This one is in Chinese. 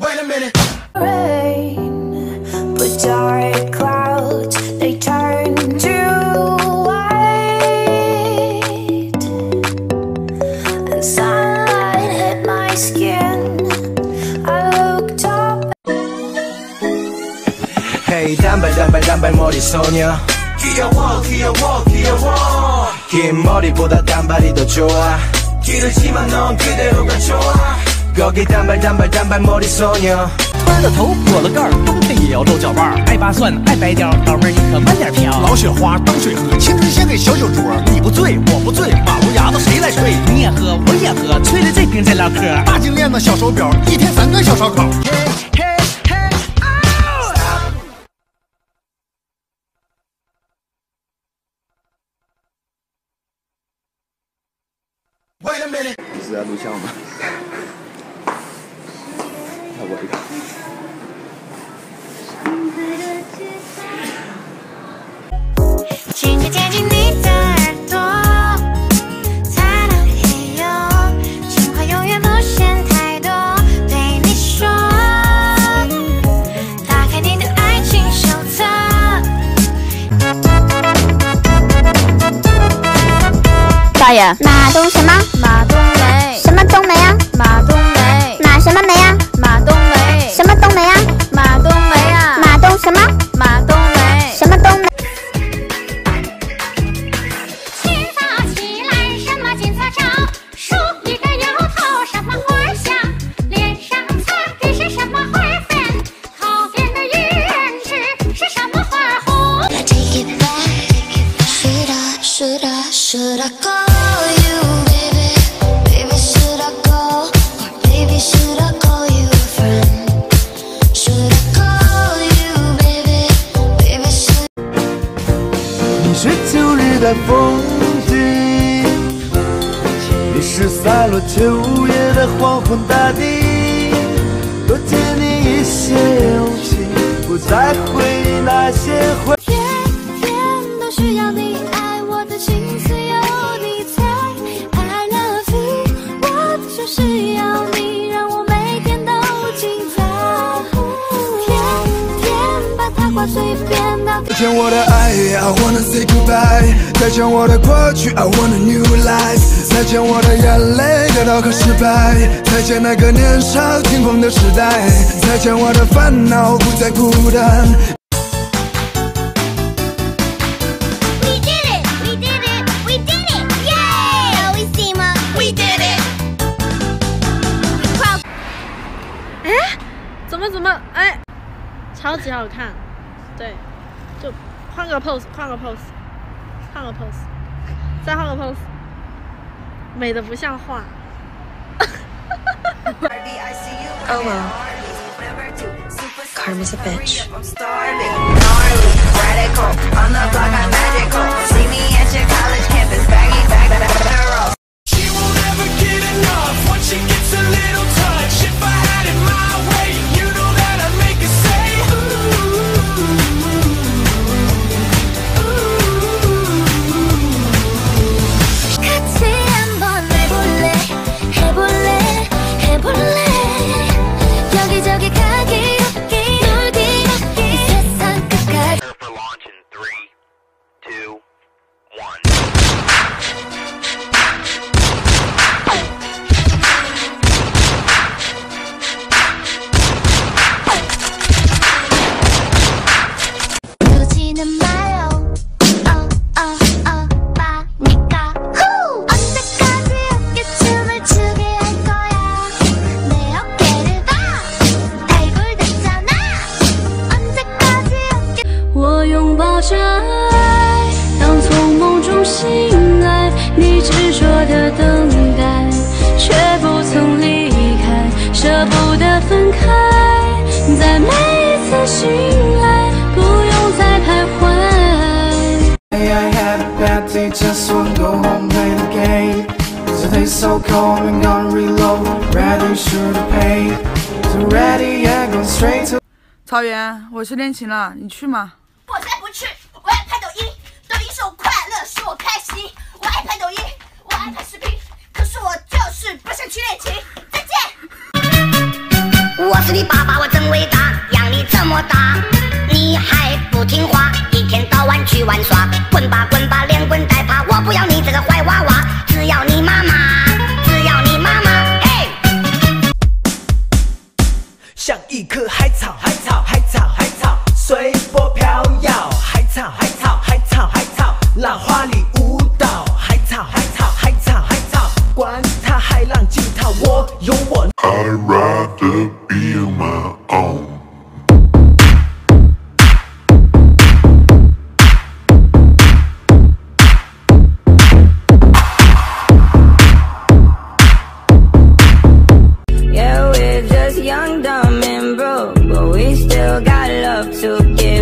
Wait a minute. Rain, but dark clouds, they turn to white, and sunlight hit my skin. I looked up. Hey, 단발 머리 소녀. 귀여워. 긴 머리보다 단발이 더 좋아. 길지만 넌 그대로가 좋아. 거기 단발 머리 소녀。 弯了头，裹了盖儿，冬天也要露脚腕儿。爱扒蒜，爱白条，老妹儿你可慢点飘。老雪花当水喝，青春献给小酒桌。你不醉，我不醉，马路牙子谁来吹？你也喝，我也喝，吹了这瓶再唠嗑。大金链子，小手表，一天3顿小烧烤。 Wait a minute. 你是在录像吗？那我一个。 轻轻贴近你的耳朵，사랑해요，情话永远不嫌太多，对你说，打开你的爱情手册。 少爷，马冬什么？ 马冬梅。 什么冬梅啊？ 马冬梅。 马什么梅啊？ 马冬梅。 什么冬梅啊？ 马冬梅啊。 马冬什么？ 马冬梅。 什么冬梅？ 清早起来，什么金色照？梳一个油头，什么花香？脸上擦的是什么花粉？靠边的云纸是什么花红？ Take it back. Should I call you, baby? Baby, should I call? Or baby, should I call you a friend? Should I call you, baby? Baby, should. 你是秋日的风景，你是洒落秋叶的黄昏大地。多借你一些勇气，不再回忆那些回忆。 天天都需要你爱我的心思有你猜 I love you， 我就是要你让我每天都精彩，天天把它挂嘴边到再见我的爱 I wanna say goodbye。 再见我的过去 I want a new life。 再见我的眼泪得到和失败。再见那个年少轻狂的时代。再见我的烦恼不再孤单。 怎么哎，超级好看，对，就换个 pose， 再换个 pose， 美的不像话。 Oh well. Karma's a bitch. She won't ever get enough once she gets a little touch. If I had it my way, you know that I'd make her say 같이 한번 해볼래 여기저기 가기 걷기 놀기 걷기 이 세상 끝까지. For launch in 3, 2, 1. 그러지는 마요 빠니까 언제까지 어깨춤을 추게 할 거야 내 어깨를 봐 달굴댔잖아 언제까지 어깨 我拥抱着爱，当从梦中醒来，你执着的等待，却不曾离开，舍不得分开，在每一次醒来，不用再徘徊。 Hey, I had a bad day, just wanna go home, play the game. Today's so cold, I'm gonna reload. Ready, sure to pay. So ready, yeah, go straight to. 曹源，我去练琴了，你去吗？ 我才不去，我爱拍抖音，抖音是我快乐，使我开心。我爱拍抖音，我爱拍视频，可是我就是不想去练琴。再见。 我是你爸爸，我真伟大，养你这么大，你还不听话，一天到晚去玩耍，滚吧滚吧，连滚带爬，我不要你这个坏娃娃，只要你妈妈，只要你妈妈，嘿！ 像一棵海草，海草，海草，海草，随波飘摇，海草，海草，海草，海草，浪花里舞蹈，海草，海草，海草，海草，管它海浪惊涛，我有我。 I'd rather be on my own. Yeah, we're just young, dumb, and broke, but we still got love to give.